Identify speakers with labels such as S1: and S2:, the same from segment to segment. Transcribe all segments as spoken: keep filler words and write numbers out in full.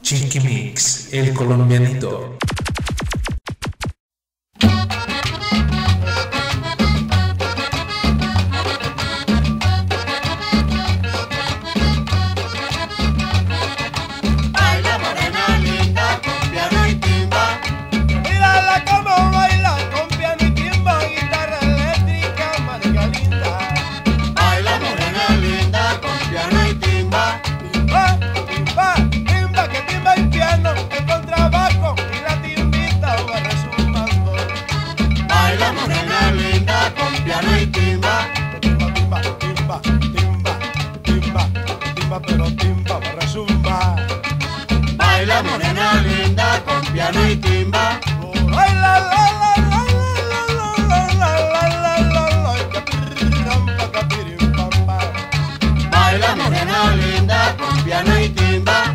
S1: Chiqui Mix, el colombianito.
S2: Baila morena linda con piano y timba.
S3: Mírala como baila con piano y timba, guitarra eléctrica, marica linda.
S2: Baila morena linda con piano y timba.
S3: Timba, timba, timba, que timba y piano, el contrabajo y la timbita va resumando.
S2: Baila morena linda con piano y timba.
S3: Timba, timba, timba, timba, timba, timba, pero timba va resumba.
S2: Baila morena linda con piano y timba.
S3: Ay, la, la, la, la, la, la, la, la, la, la, la, capirimpa, capirimpa.
S2: Baila morena linda con piano y timba.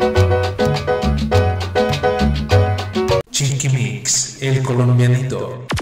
S1: Chiqui Mix, el colombianito.